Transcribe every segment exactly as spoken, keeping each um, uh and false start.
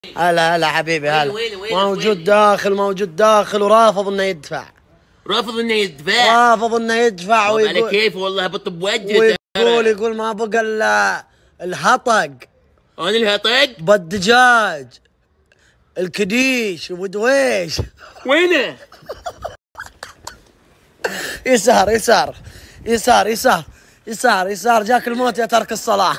هلا هلا حبيبي هلا. وين وين موجود داخل موجود داخل ورافض انه يدفع. رافض انه يدفع؟ رافض انه يدفع ويقول على كيف والله بطب وجهه. ويقول يقول ما بقى الا الهطق. انا الهطق؟ بالدجاج الكديش ودويش. وينه؟ يسار يسار يسار يسار يسار يسار جاك الموت يا ترك الصلاة.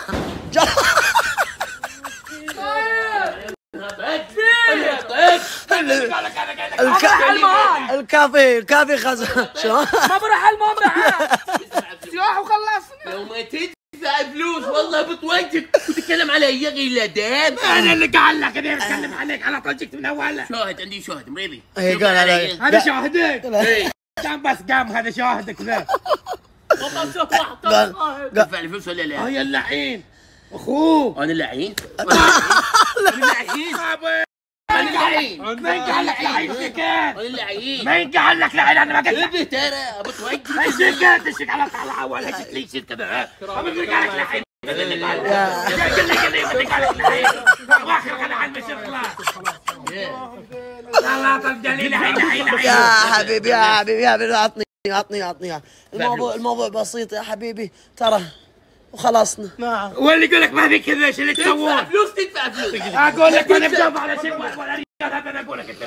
الكافي الكافي خزن شلون؟ ما بروح الممرحة سياح وخلصنا. لو ما تدفع فلوس والله بتوجهك وتتكلم علي يا غيلتين. انا اللي قال لك اني اتكلم عليك على طول جيت من اولها. شاهد عندي شاهد مريضي. اي قال علي هذا شاهدك. قام بس قام هذا شاهدك ذا. والله شوف واحد دفع لي فلوس ولا لا؟ هيا اللعين اخوه. انا اللعين؟ انا اللعين؟ انا اللعين. مين قال لك لعين سكت؟ انا اللعين. مين قال لك لعين؟ انا ما قلت لك. ابي ترى بتوجه. سكت تشك على طلعه ولا شفت لي شيء كذا. مين قال لك لعين؟ قال لي قال لي قال لي قال لك لعين. واخر انا على المشي خلاص. لا لا دليل عين عين عين. يا حبيبي يا حبيبي يا حبيبي عطني عطني عطني. الموضوع الموضوع بسيط يا حبيبي ترى وخلصنا. نعم. واللي يقول لك ما في كذا ايش اللي تسوون؟ تدفع فلوس تدفع فلوس. اقول لك انا بجاوب على شيء ولا رجال هذا انا اقول لك انت.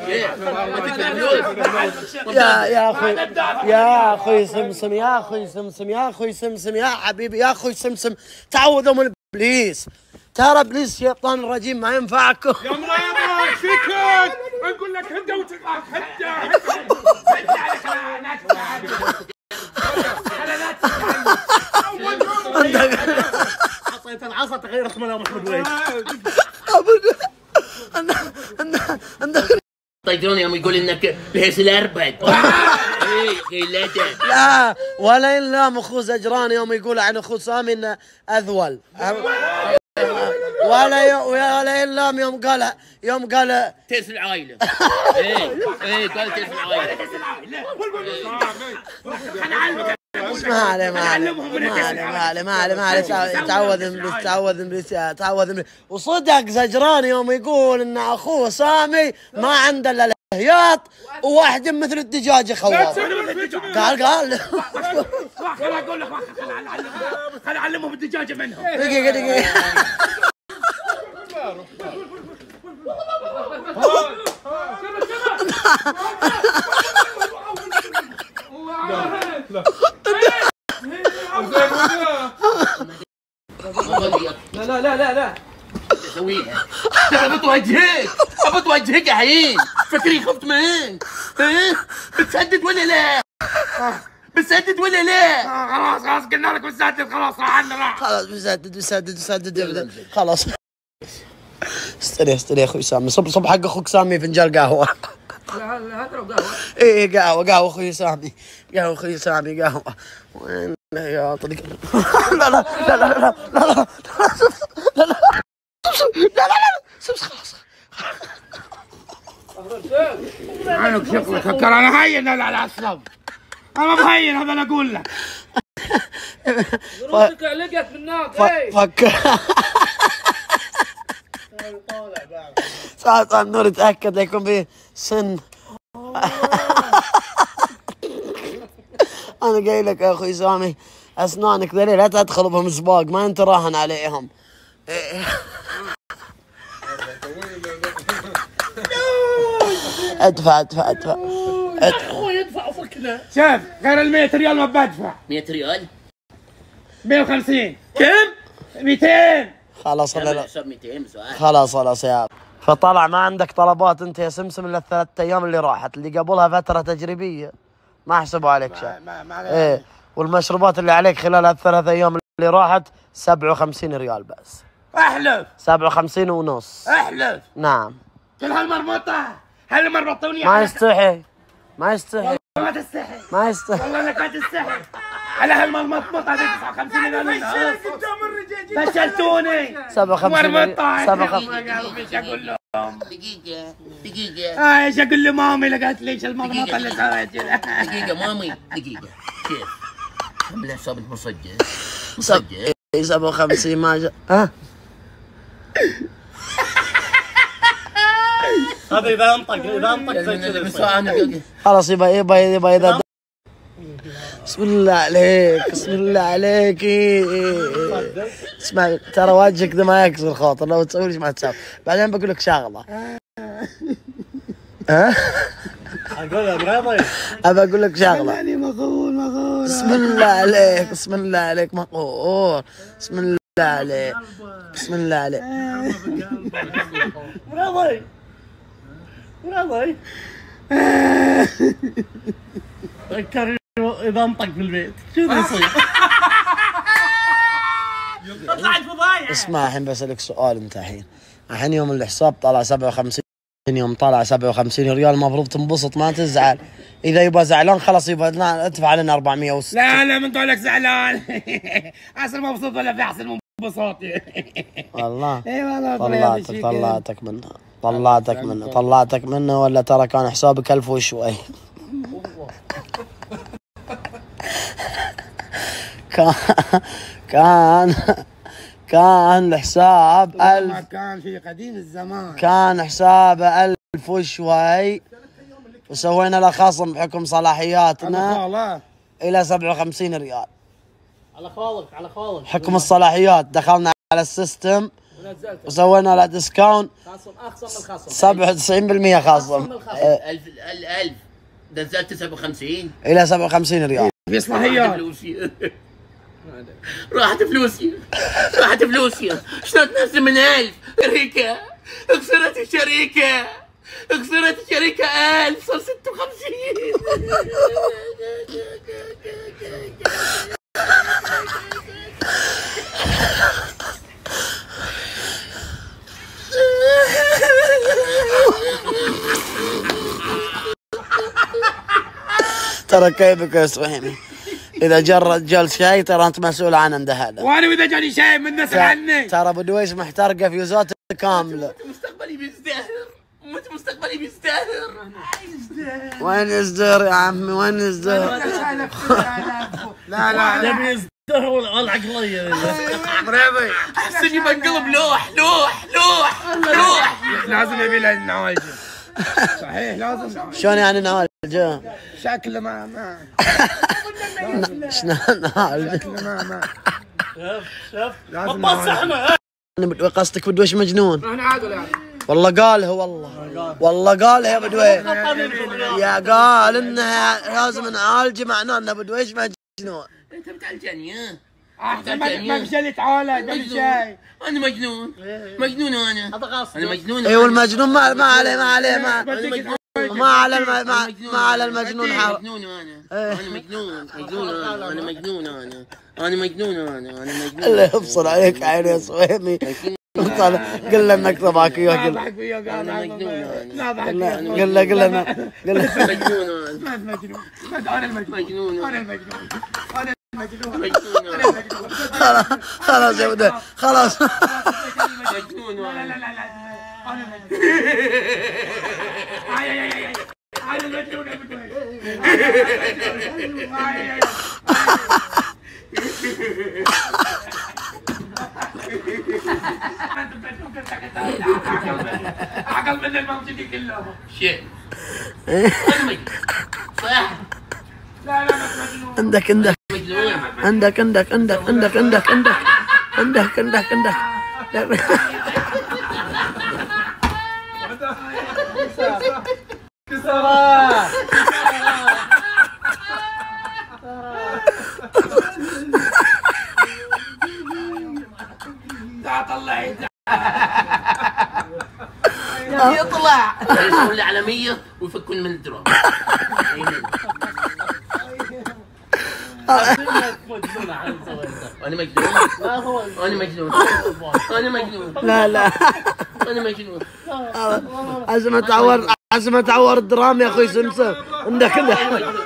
يا يا اخوي يا اخوي سمسم يا اخوي سمسم يا اخوي سمسم يا حبيبي يا اخوي سمسم تعوذوا من ابليس. ترى ابليس شيطان رجيم ما ينفعكم. يا مريضة سكت اقول لك هدى وتطلع هدى هدى. حطيت العصا تغير اسمه يا محمد وين؟ طيرون يوم يقول انك بهيس الاربد. اي غيلتك. لا ولا الا اخوه زجران يوم يقول عن اخوه سامي انه اذول. ولا ولا الا يوم قال يوم قال تيس العائله. اي اي قال تيس العائله. ما عليه ما عليه ما عليه ما عليه ما عليه تعوذ ابليس تعوذ ابليس تعوذ ابليس. وصدق زجران يوم يقول ان اخوه سامي ما عنده الا الهياط وواحد مثل الدجاج يخوف. قال قال خل اقول لك خل اعلمهم الدجاجه منهم. دقيقه دقيقه لا لا لا لا اسويها. ترى بتوجهك بتوجهك يا عين. فكري خفت منك. ها بتسدد ولا لا؟ بتسدد ولا لا؟ خلاص خلاص قلنا لك بتسدد خلاص راح عنا راح. خلاص بسدد بسدد بسدد خلاص. استني استني يا اخوي سامي صب صب حق اخوك سامي فنجان قهوه. لا لا هذا قهوه. ايه قهوه قهوه اخوي سامي قهوه اخوي سامي قهوه. وين يا طريق. لا لا لا لا لا لا لا لا لا لا لا سمس خلاص. عينك شغلك فكر انا هين لا لا اصلا انا مهين هذا انا اقول لك. راسك علقت بالنار. فكر صار صار النور يتاكد يكون فيه سن. انا قايل لك يا اخوي سامي اسنانك ذلي لا تدخل بهم سباق ما انت راهن عليهم. ادفع ادفع ادفع اخوي ادفع وفكنا. شوف غير ال مية ريال ما بدفع. مية ريال؟ مية وخمسين. كم؟ ميتين. خلاص لا حساب ميتين سؤال. خلاص خلاص يا فطلع ما عندك طلبات انت يا سمسم الا الثلاث ايام اللي راحت اللي قبلها فتره تجريبيه ما حسبوا عليك شيء. ايه والمشروبات اللي عليك خلال الثلاث ايام اللي راحت سبعة وخمسين ريال بس. احلف. سبعة وخمسين ونص. احلف. نعم. كل هالمرمطه هالمرمطوني ما يستحي ما يستحي ما تستحي ما يستحي والله انك ما تستحي على هالمرمطه هذه تسعة وخمسين ريال. فشلتوني. سبعة وخمسين مرمطه سبعة وخمسين. ايش اقول لهم؟ دقيقة دقيقة. اه ايش اقول لمامي لقيت ليش المرمطه اللي سويت كذا. دقيقة مامي دقيقة. كيف؟ كم حسابك مسجل؟ مسجل. سبعة وخمسين ما جاء ها هذا اذا انطق اذا انطق زي كذا. خلاص يبا يبا يبا اذا بسم الله عليك بسم الله عليك. اسمع ترى وجهك ذا ما يكسر خاطر، لو تسوي ليش ما تسوي. بعدين بقول لك شغله. ها؟ اقول يا بريضي ابى اقول لك شغله. يعني مغول مغول. بسم الله عليك بسم الله عليك مقهور. بسم الله عليك بسم الله عليك. بريضي بريضي فكر اذا انطق في البيت شو يصير؟ طلعت فضايح. اسمع الحين بسألك سؤال انت الحين. الحين يوم الحساب طلع سبعة وخمسين، يوم طلع سبعة وخمسين ريال المفروض تنبسط ما تزعل. اذا يبغى زعلان خلاص يبغى ادفع لنا أربعمية وستين. لا لا من قولك زعلان. احسن مبسوط ولا في احسن من انبساطي. والله اي والله طلعتك طلعتك منه طلعتك منه طلعتك منه ولا ترى كان حسابك ألف وشوي. كان كان كان الحساب ألف. كان في قديم الزمان كان حسابه ألف وشوي وسوينا له خصم بحكم صلاحياتنا إلى سبعة وخمسين ريال. على خالك على خالك. حكم الصلاحيات دخلنا على السيستم وسوينا له ديسكاونت. خصم اخصم من الخصم. سبعة وتسعين بالمية خصم. ألف ألف نزلت سبعة وخمسين إلى سبعة وخمسين ريال. في صلاحيات. فلوسي راحت فلوسي راحت فلوسي. شلون تنزل من ألف ريكا؟ خسرت الشركة خسرت الشركة ألف صار ستة وخمسين. ترى كيفك يا سويمي اذا جا الرجال شاي ترى انت مسؤول عنه عنده هذا. وانا واذا جاني شاي من نسال عني. ترى ابو دويش محترقه فيوزات كامله. مستقبلي بيزدهر مت مستقبلي بيزدهر. وين يزدهر يا عمي وين يزدهر؟ لا لا يبي يزدهر والعقليه. مريضي احسني بنقلب لوح لوح لوح لوح. لازم يبي له نعالجه. صحيح لازم. شلون يعني نعالجه؟ شكله ما ما شلون نعالجه؟ شكله ما ما شوف شوف لازم بصحنا. قصدك بدويش مجنون؟ انا عادل يعني. والله قالها والله والله قالها يا بدويش. يا قال انها لازم نعالجه معناه انه بدويش مجنون. انت بتعالجني ها؟ احسن ما في شيء يتعالج ما في شيء. انا مجنون مجنون انا هذا غصب. انا مجنون. ايوه المجنون ما ما عليه ما عليه ما مجنون. ما على الم... ما, ما على المجنون حرام. مجنون انا انا مجنون مجنون انا انا مجنون انا انا مجنون انا انا مجنون. الله يبصر عليك عيني يا سويمي. قل له انك طبعك اياه قل انا مجنون انا. لا ضحك قل له قل له قل له مجنون انا. ما مجنون انا المجنون مجنون انا المجنون انا المجنون مجنون انا المجنون. خلاص خلاص يا بدوي خلاص. مجنون لا انا. لا لا لا انا المجنون. اي اي اي انا المجنون يا بدوي. اي اي عقل من الموجودين كلهم. شيء انا مجنون صح. لا لا ما مجنون. عندك عندك مجنون عندك عندك عندك عندك عندك عندك عندك عندك عندك كسرة. طلع يطلع يسوون العالمية ويفكون من الدرام. انا مجنون انا مجنون انا مجنون لا لا انا مجنون. عزم تعور عزم تعور الدرام يا اخوي سمسم. عندك عندك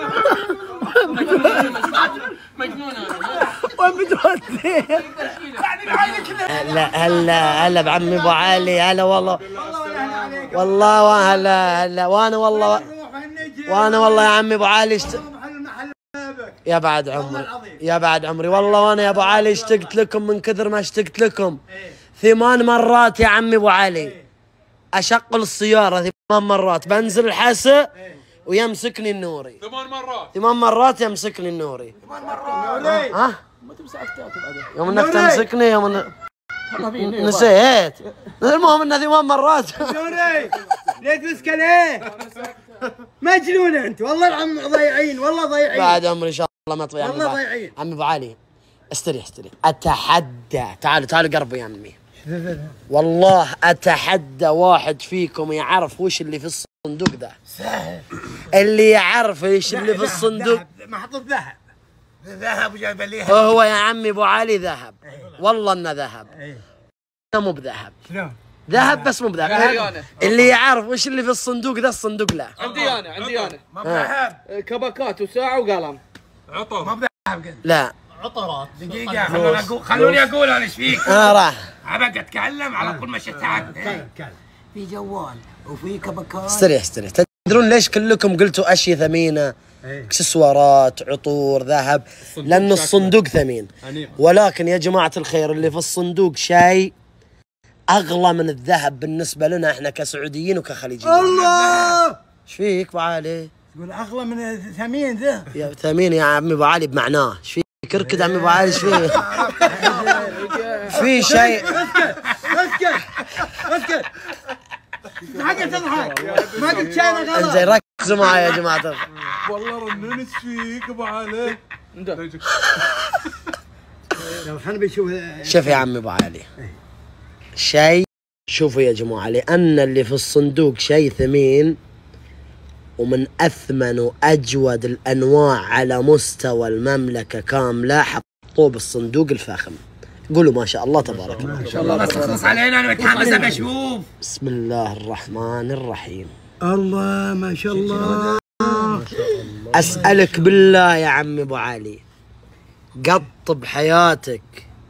مجنون انا. وين بتودي؟ هلا هلا هلا بعمي ابو علي هلا والله والله هلا هلا وانا والله وانا والله يا عمي ابو علي اشت... يا بعد عمري يا بعد عمري والله وانا يا ابو علي اشتقت لكم من كثر ما اشتقت لكم ثمان مرات يا عمي ابو علي. اشغل السياره ثمان مرات، بنزل الحسا ويمسكني النوري ثمان مرات ثمان مرات يمسكني النوري. ثمان مرات. ها؟ ما تمسك تاكل بعدين. يوم انك تمسكني يوم انك نسيت. المهم انه ثمان مرات. نوري ليه تمسك ليه؟ مجنون انت والله العم ضايعين والله ضايعين. بعد عمري ان شاء الله ما طوي. والله ضايعين. عمي ابو علي استريح استريح. اتحدى تعالوا تعالوا قربوا يا عمي. والله اتحدى واحد فيكم يعرف وش اللي في الصندوق ذا. سهل. اللي يعرف ايش اللي في الصندوق. محطوط ذهب. ذهب وجايب لي. هو يا عمي ابو علي ذهب. والله انه ذهب. مو بذهب. شلون؟ ذهب بس مو بذهب. اللي يعرف وش اللي في الصندوق ذا الصندوق له. عندي انا عندي انا ما بذهب. كبكات وساعه وقلم. عطر. ما بذهب قلت. لا عطرات. دقيقة خلوني اقول خلوني اقول انا ايش فيك؟ انا راح. ابقى اتكلم على كل ما شتعت. في جوال وفي كبكات. استريح استريح. تدرون ليش كلكم قلتوا اشياء ثمينه؟ اكسسوارات، عطور، ذهب، لان الصندوق ثمين. ولكن يا جماعه الخير اللي في الصندوق شيء اغلى من الذهب بالنسبه لنا احنا كسعوديين وكخليجيين. الله. ايش فيك ابو علي؟ تقول اغلى من ثمين ذا. يا ثمين يا عمي ابو علي بمعناه. ايش فيك؟ كركد عمي ابو علي ايش فيك؟ في شيء. اسكت اسكت حقك تضحك ما قلت شيء غلط. انزين ركزوا معي يا جماعه الخير. والله رنين ايش فيك ابو علي؟ لو خلنا بنشوف. شوف يا عمي ابو علي شيء. شوفوا يا جماعه لان اللي في الصندوق شيء ثمين ومن اثمن واجود الانواع على مستوى المملكه كامله. حطوه بالصندوق الفاخم. قولوا ما شاء الله تبارك الله. ما شاء الله بس تخلص علينا انا متحمس ابى اشوف. بسم الله الرحمن الرحيم. الله ما شاء الله. اسالك بالله يا عمي ابو علي قط بحياتك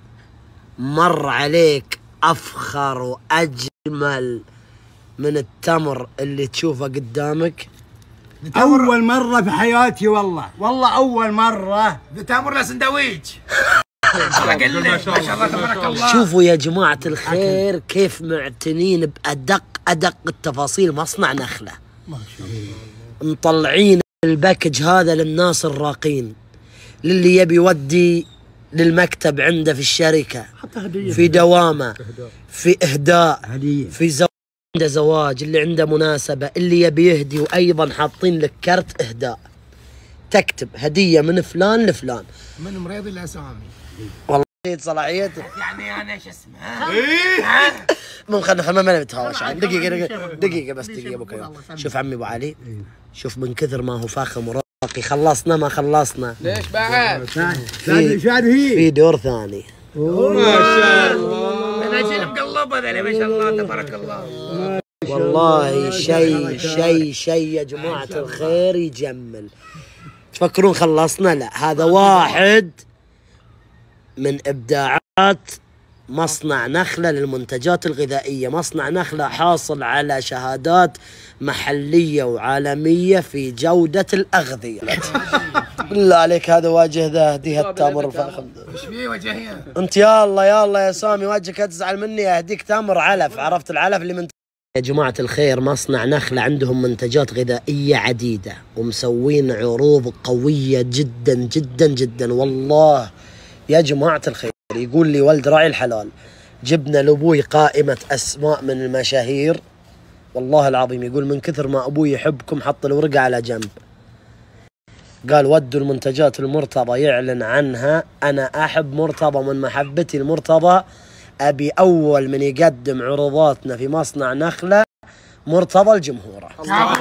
مر عليك افخر واجمل من التمر اللي تشوفه قدامك؟ اول مره في حياتي والله والله اول مره. تامر له سندويش. ما شاء الله تبارك الله. شوفوا يا جماعة الخير كيف معتنين بأدق أدق التفاصيل. مصنع نخلة ما شاء الله. مطلعين الباكج هذا للناس الراقين، للي يبي يودي للمكتب عنده في الشركة، في دوامة، في إهداء، في زواج، عنده زواج، اللي عنده مناسبة، اللي يبي يهدي. وأيضا حاطين لك كرت إهداء تكتب هدية من فلان لفلان. من مريض الأسامي والله صلاحيته. يعني انا ايش اسمه؟ ايه مو خلنا خلنا ما نتهاوش. دقيقة دقيقة دقيقة بس دقيقة ابو كريم. شوف عمي ابو علي شوف من كثر ما هو فاخم وراقي. خلصنا ما خلصنا؟ ليش بعد؟ في شو هي؟ في دور ثاني. ما شاء الله. انا شيء مقلبه ذا ما شاء الله تبارك الله. والله شيء شيء شيء يا جماعة الخير يجمل. تفكرون خلصنا؟ لا، هذا واحد من إبداعات مصنع نخلة للمنتجات الغذائية. مصنع نخلة حاصل على شهادات محلية وعالمية في جودة الأغذية. بالله عليك هذا واجه ذا هديه التمر الفاخم. ايش فيه وجهي؟ انت يا الله يا الله يا سامي وجهك تزعل مني اهديك تمر علف. عرفت العلف اللي من يا جماعة الخير مصنع نخلة عندهم منتجات غذائية عديدة ومسوين عروض قوية جدا جدا جدا. والله يا جماعة الخير يقول لي ولد راعي الحلال جبنا لأبوي قائمة أسماء من المشاهير. والله العظيم يقول من كثر ما أبوي يحبكم حط الورقة على جنب. قال ودوا المنتجات المرتضى يعلن عنها. أنا أحب مرتضى من محبتي المرتضى. أبي أول من يقدم عروضاتنا في مصنع نخلة مرتضى الجمهورة.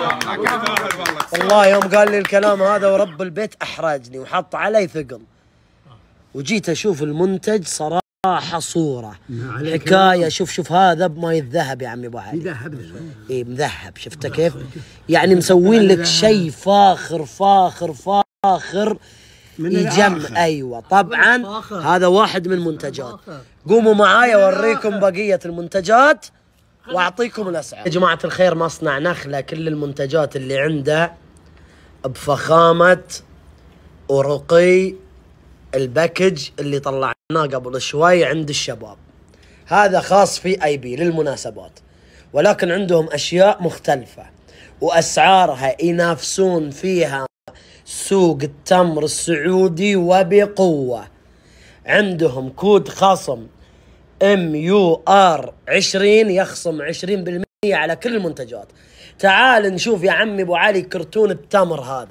والله يوم قال لي الكلام هذا ورب البيت أحرجني وحط علي ثقل. وجيت أشوف المنتج صراحة صورة حكاية. شوف شوف هذا بماي الذهب يا عمي أبو علي. مذهب. إيه مذهب. شفته كيف؟ يعني مسوين لك شيء فاخر فاخر فاخر يجمع. أيوة طبعا هذا واحد من المنتجات. قوموا معايا أوريكم بقية المنتجات وأعطيكم الأسعار. يا جماعة الخير مصنع نخلة كل المنتجات اللي عنده بفخامة ورقي الباكج اللي طلعناه قبل شوي عند الشباب. هذا خاص في اي بي للمناسبات. ولكن عندهم أشياء مختلفة وأسعارها ينافسون فيها سوق التمر السعودي وبقوة. عندهم كود خصم ام يو ار عشرين يخصم عشرين بالمئة على كل المنتجات. تعال نشوف يا عمي ابو علي كرتون التمر هذا،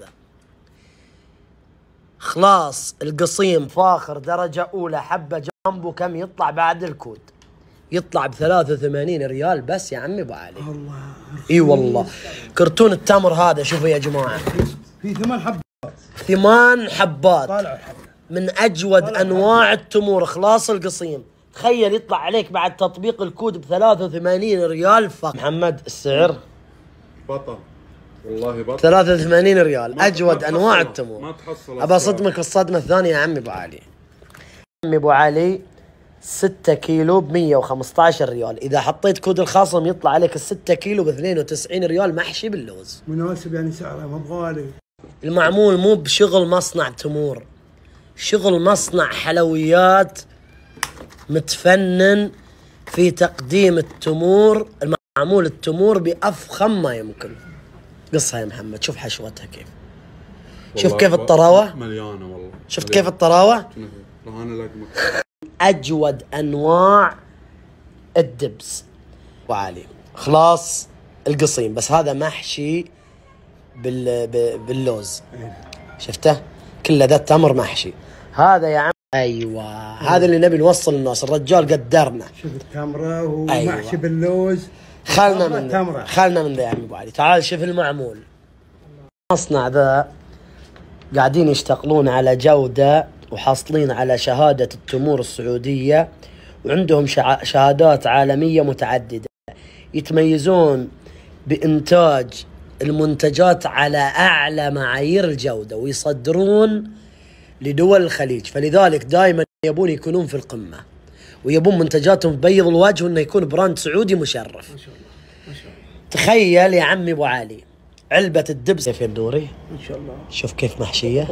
خلاص القصيم فاخر درجة أولى، حبة جنبه كم يطلع بعد الكود؟ يطلع بثلاثة وثمانين ريال بس يا عمي ابو علي. الله اي والله. كرتون التمر هذا شوفوا يا جماعة، في ثمان حبات ثمان حبات طالع الحبة من أجود أنواع التمور، خلاص القصيم. تخيل يطلع عليك بعد تطبيق الكود بثلاثة وثمانين ريال فقط. محمد السعر بطل والله بطل، ثلاثة وثمانين ريال، أجود أنواع التمور. ما تحصل. أبى أصدمك الصدمة الثانية يا عمي أبو علي. عمي أبو علي ستة كيلو ب مية وخمسة عشر ريال، إذا حطيت كود الخصم يطلع عليك الستة كيلو ب اثنين وتسعين ريال محشي باللوز. مناسب يعني سعره ما بغالي. المعمول مو بشغل مصنع تمور، شغل مصنع حلويات متفنن في تقديم التمور، المعمول التمور بأفخم ما يمكن. قصها يا محمد، شوف حشوتها كيف، شوف كيف الطراوة مليانة والله، شفت كيف الطراوة. رهانة لك أجود أنواع الدبس وعالي. خلاص القصيم بس هذا محشي بال... باللوز، شفته كله ذا تمر محشي. هذا يا عم ايوه هذا اللي نبي نوصل الناس، الرجال قدرنا. شوف التمره ومحشي أيوة. باللوز. خلنا من تمرة. خلنا من ذا يا عم ابو علي. تعال شوف المعمول. مصنع ذا قاعدين يشتغلون على جودة وحاصلين على شهادة التمور السعودية، وعندهم شهادات عالمية متعددة، يتميزون بإنتاج المنتجات على أعلى معايير الجودة ويصدرون لدول الخليج، فلذلك دائما يبون يكونون في القمة ويبون منتجاتهم تبيض الوجه وانه يكون براند سعودي مشرف. ما شاء الله ما شاء الله. تخيل يا عمي ابو علي علبة الدبس كيف النوري ما شاء الله، شوف كيف محشية،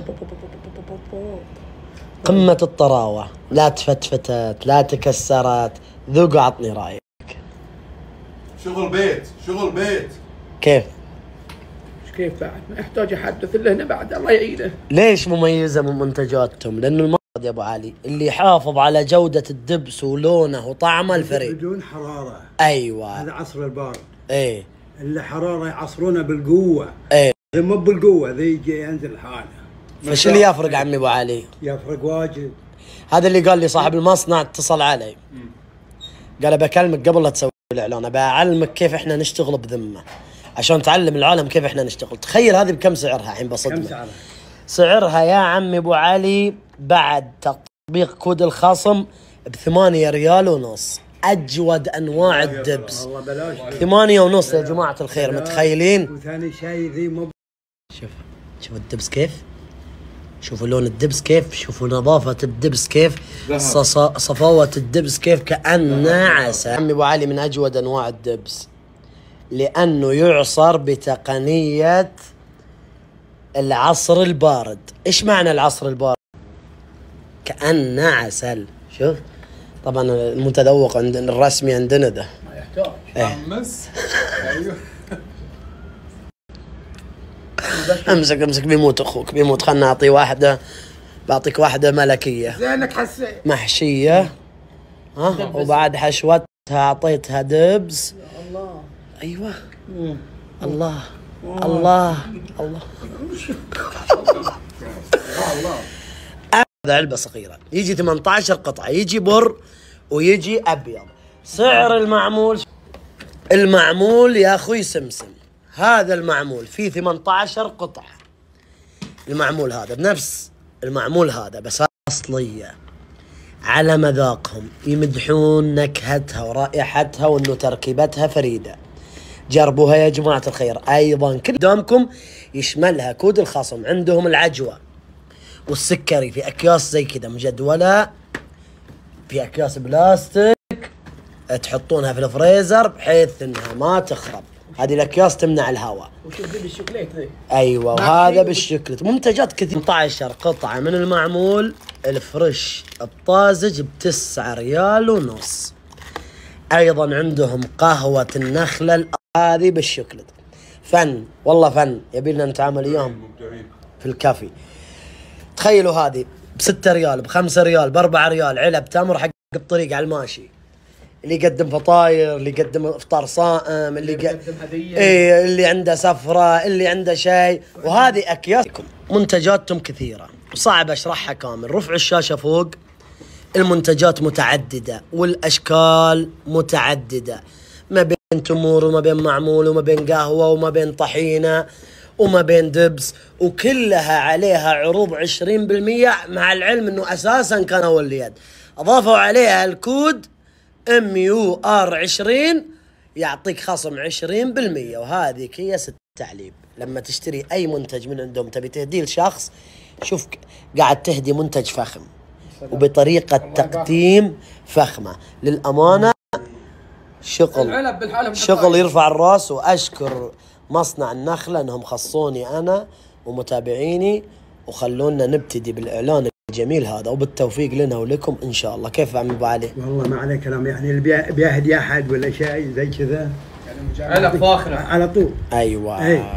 قمة الطراوة، لا تفتفتت لا تكسرت. ذوق عطني رايك. شغل بيت شغل بيت. كيف كيف بعد ما يحتاج احدث الا هنا بعد الله يعينه. ليش مميزة من منتجاتهم؟ لأنه المرض يا أبو علي اللي يحافظ على جودة الدبس ولونه وطعمه الفريد بدون حرارة. أيوة هذا عصر البارد. إيه اللي حرارة يعصرونه بالقوة. إيه مو بالقوة ذي يجي ينزل حاله. فش اللي يفرق عمي أبو علي؟ يفرق واجد. هذا اللي قال لي صاحب المصنع اتصل علي قال بكلمك قبل لا تسوي الإعلان، بعلمك كيف إحنا نشتغل بذمة عشان تعلم العالم كيف إحنا نشتغل. تخيل هذه بكم سعرها الحين بصدمك؟ كم سعرها؟ سعرها يا عمي أبو علي بعد تطبيق كود الخصم بثمانية ريال ونص. أجود أنواع الدبس والله بلاش. ثمانية ونص يا جماعة الخير، متخيلين؟ وثاني شيء ذي مو. شوف شوف الدبس كيف، شوفوا لون الدبس كيف، شوفوا نظافة الدبس كيف، صص- صفاوة الدبس كيف، كأنه عسل. عمي أبو علي من أجود أنواع الدبس لأنه يعصر بتقنية العصر البارد. إيش معنى العصر البارد؟ كأنه عسل. شوف طبعا المتذوق عندنا الرسمي عندنا ده ما يحتاج مس. ايوه امسك امسك بيموت اخوك بيموت. خلنا نعطيه واحده، بعطيك واحده ملكيه زينك حسيت محشيه ها، وبعد حشوتها اعطيتها دبس. الله ايوه الله الله الله. هذا علبه صغيره يجي ثمانية عشر قطعه، يجي بر ويجي ابيض. سعر المعمول المعمول يا اخوي سمسم، هذا المعمول فيه ثمانية عشر قطعه. المعمول هذا بنفس المعمول هذا بس اصليه على مذاقهم، يمدحون نكهتها ورائحتها وانه تركيبتها فريده. جربوها يا جماعه الخير. ايضا كل قدامكم يشملها كود الخصم. عندهم العجوه والسكري في اكياس زي كذا مجدوله، في اكياس بلاستيك تحطونها في الفريزر بحيث انها ما تخرب. هذه الاكياس تمنع الهواء. وشوف ذي بالشوكليت ذي. ايوه وهذا بالشوكليت. منتجات كثير. ثمانية عشر قطعه من المعمول الفريش الطازج بتسعة ريال ونص. ايضا عندهم قهوة النخلة هذه بالشوكولاتة. فن والله فن، يبي لنا نتعامل وياهم في الكافي. تخيلوا هذه بستة ريال، بخمسة ريال، بأربعة ريال، علب تمر حق الطريق على الماشي، اللي يقدم فطاير، اللي يقدم افطار صائم، اللي يقدم هدية، ايه اللي عنده سفرة، اللي عنده شيء. وهذه اكياسكم منتجاتهم كثيرة وصعب اشرحها كامل. رفع الشاشة فوق، المنتجات متعددة والاشكال متعددة، ما بين تمور وما بين معمول وما بين قهوة وما بين طحينة وما بين دبس، وكلها عليها عروض عشرين بالمية، مع العلم انه اساسا كان اول يد اضافوا عليها الكود ام يو ار عشرين يعطيك خصم عشرين بالمية. وهذه اكياس التعليب. لما تشتري اي منتج من عندهم تبي تهديه لشخص، شوف قاعد تهدي منتج فخم وبطريقة تقديم فخمة. للأمانة شغل شغل يرفع الراس. وأشكر مصنع النخلة أنهم خصوني أنا ومتابعيني وخلونا نبتدي بالإعلان الجميل هذا، وبالتوفيق لنا ولكم إن شاء الله. كيف عم أبو علي؟ والله ما عليه كلام، يعني اللي بيهدي أحد ولا شيء زي كذا على فاخرة على طول. أيوة. أي.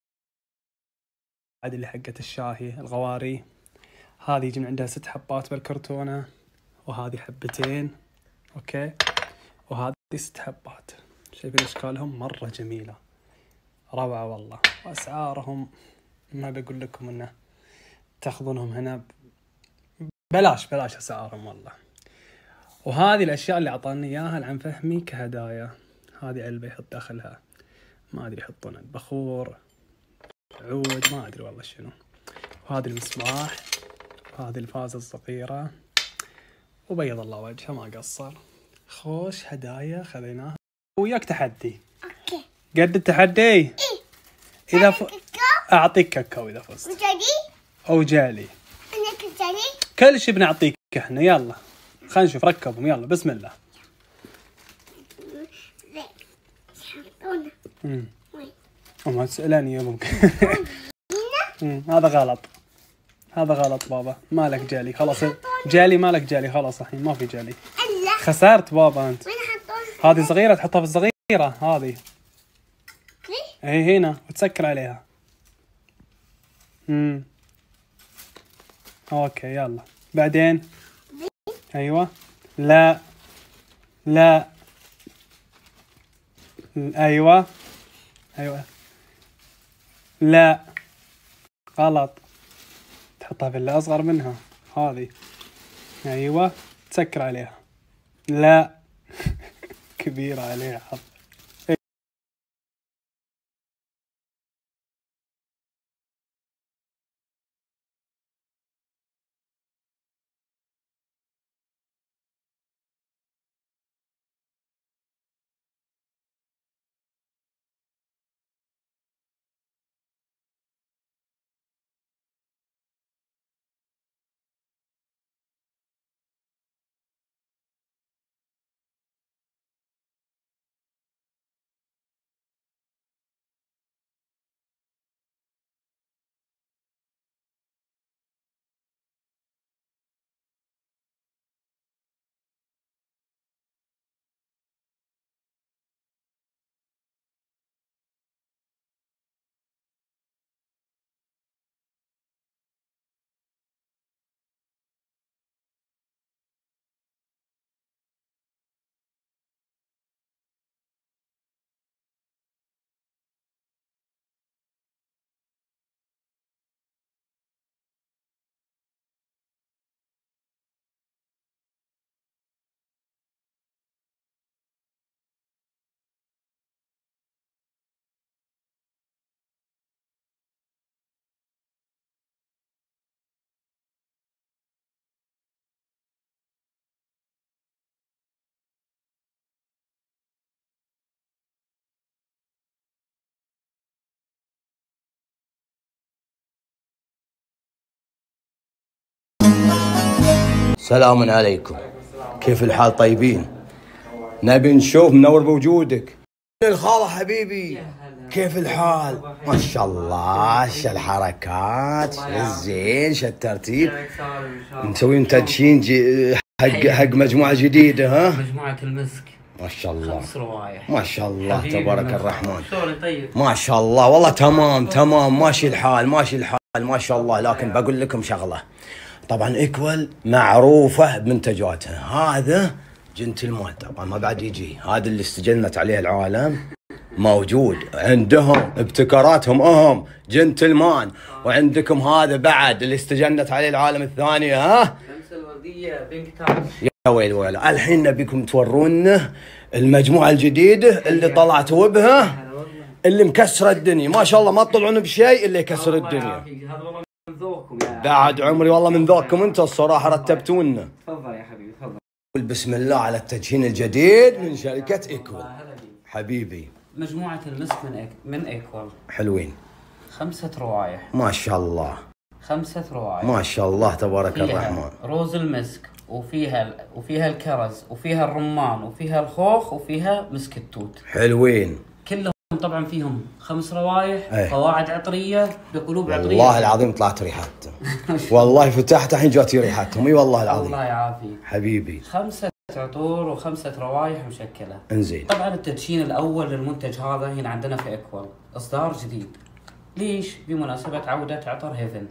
هذه اللي حقت الشاهي الغواري، هذه يجي من عندها ست حبات بالكرتونة، وهذه حبتين، اوكي، وهذه ست حبات. شايفين اشكالهم مرة جميلة، روعة والله. واسعارهم ما بقول لكم انه تاخذونهم هنا بلاش بلاش اسعارهم والله. وهذه الاشياء اللي اعطاني اياها العم فهمي كهدايا. هذه علبة يحط داخلها ما ادري يحطون البخور، عود، ما ادري والله شنو. وهذه المصباح، وهذه الفازة الصغيرة، وبيض الله وجهه ما قصر. خوش هدايا خذيناها. وياك تحدي. اوكي. قد التحدي؟ ايه. اذا ف... اعطيك كاكاو اذا فزت. وجالي؟ او جالي. انا كجالي؟ كل شيء بنعطيك احنا. يلا خلينا نشوف، ركبهم يلا بسم الله. امم وما تسألني يا ممكن. هذا غلط، هذا غلط بابا. مالك جالي خلاص، جالي مالك جالي خلاص الحين ما في جالي. خسرت بابا انت. هذه صغيرة تحطها في الصغيرة هذه. اي هنا وتسكر عليها. امم اوكي يلا بعدين. ايوه لا لا ايوه ايوه لا غلط، تحطها في اللي اصغر منها هذه. ايوه تسكر عليها. لا كبيرة عليها حظ. سلام عليكم، كيف الحال؟ طيبين؟ نبي نشوف منور بوجودك. الخالة حبيبي كيف الحال؟ ما شاء الله، ش الحركات، ش الزين، ش الترتيب. مسوين تدشين حق حق مجموعة جديدة ها؟ مجموعة المسك. ما شاء الله خمس روايح. ما شاء الله تبارك الرحمن. شلون طيب؟ ما شاء الله والله تمام تمام ماشي الحال ماشي الحال ما شاء الله. لكن بقول لكم شغله، طبعا ايكوال معروفه بمنتجاتها. هذا جنتلمان طبعا ما بعد يجي، هذا اللي استجلت عليه العالم موجود عندهم ابتكاراتهم اهم جنتلمان. وعندكم هذا بعد اللي استجلت عليه العالم الثاني ها شمس الورديه بينك تاج. يا ويل ويل. الحين نبيكم تورونا المجموعه الجديده اللي طلعتوا بها اللي مكسره الدنيا ما شاء الله. ما تطلعون بشيء اللي يكسر الدنيا. هذا والله من ذوقكم يا بعد عمري والله من ذوقكم انتم الصراحه رتبتونا. تفضل يا حبيبي تفضل. بسم الله على التدشين الجديد من شركه ايكوال حبيبي. مجموعه المسك من إيك... من ايكوال حلوين خمسه روايح. ما شاء الله خمسه روايح ما شاء الله تبارك الرحمن. روز المسك وفيها وفيها الكرز وفيها الرمان وفيها الخوخ وفيها مسك التوت. حلوين كلهم طبعا فيهم خمس روايح. ايه. قواعد عطريه بقلوب عطريه. والله العظيم طلعت ريحتهم والله فتحت الحين جاتي ريحتهم. اي والله العظيم. الله يعافيك حبيبي. خمسه عطور وخمسه روايح مشكله. انزين. طبعا التدشين الاول للمنتج هذا هنا عندنا في ايكوال اصدار جديد. ليش؟ بمناسبه عوده عطر هيفن.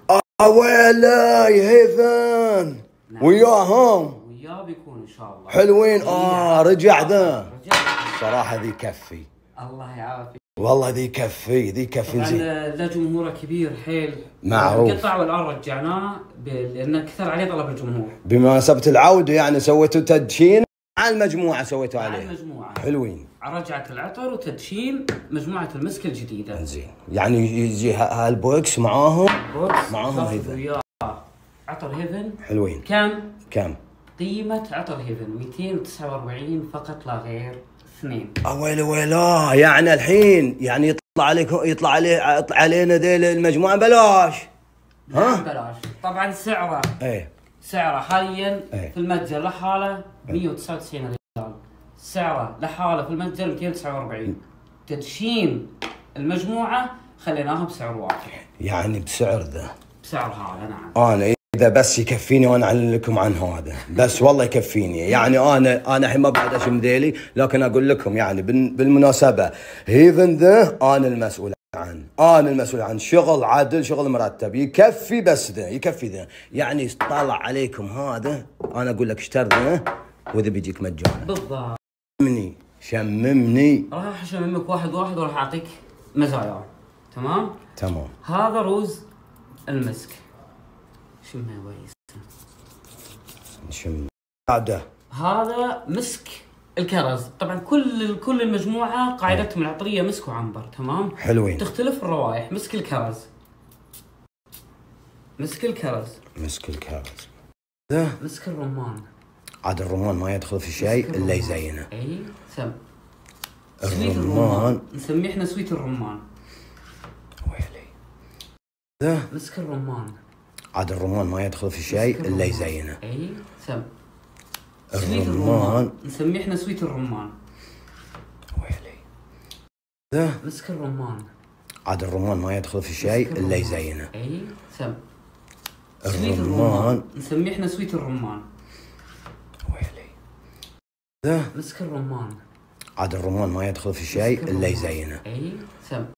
اويلي هيفن نعم. وياهم وياه بيكون ان شاء الله. حلوين. اه رجع ذا رجع. صراحه ذي كفي الله يعافيك. والله ذي كفي ذي كفي طبعا زين. له جمهوره كبير حيل معروف. قطع والان رجعناه ب- لان كثر عليه طلب الجمهور. بمناسبه العوده يعني سويتوا تدشين على المجموعه سويتوا على عليها. المجموعه حلوين. رجعه العطر وتدشين مجموعه المسك الجديده. زين يعني يجي ه- هالبوكس معاهم. بوكس معاهم تاخذ هيفن. وياه عطر هيفن. حلوين. كم؟ كم؟ قيمه عطر هيفن مئتين وتسعة وأربعين فقط لا غير. اثنين. اويلي ويلا. يعني الحين يعني يطلع عليك يطلع عليه يطلع علينا ذيل المجموعه بلاش. ها؟ بلاش. طبعا سعره ايه سعره حاليا ايه. في المتجر لحاله مئة وتسعة وتسعين ريال. سعره لحاله في المتجر مئتين وتسعة وأربعين. تدشين المجموعه خليناها بسعر واحد. يعني بسعر ذا. بسعر هذا نعم. انا اذا بس يكفيني وانا اعلن لكم عن هذا بس والله يكفيني. يعني انا انا الحين ما بعد اشم ذيلي لكن اقول لكم يعني بال- بالمناسبه هيفن ذا انا المسؤول عنه. انا المسؤول عن شغل عدل شغل مرتب يكفي بس ذا يكفي ذا. يعني طالع عليكم هذا انا اقول لك اشتر ذا واذا بيجيك مجانا. بالضبط. شممني شممني. راح اشممك واحد واحد وراح اعطيك مزايا. تمام؟ تمام. هذا روز المسك. شمها ويس. نشم هذا. هذا مسك الكرز. طبعا كل كل المجموعه قاعدتهم العطريه مسك وعنبر. تمام؟ حلوين. تختلف الروائح. مسك الكرز مسك الكرز مسك الكاغز. ذا مسك الرمان. عاد الرمان ما يدخل في شيء مسك الا الرمان. يزينه. اي سم سويت الرمان. الرمان نسميه احنا سويت الرمان. ويلي. ذا مسك الرمان. عاد الرمان ما يدخل في شيء مسك الا الرمان. يزينه. اي سم سويت الرمان. الرمان نسميه احنا سويت الرمان. ويلي. ذا مسك الرمان. عاد الرمان ما يدخل في شيء مسك الا الرمان. يزينه. اي سم سويت الرمان. الرمان نسميه احنا سويت الرمان. ويلي. ذا مسك الرمان. عاد الرمان ما يدخل في شيء مسك الا الرمان. يزينه. اي سم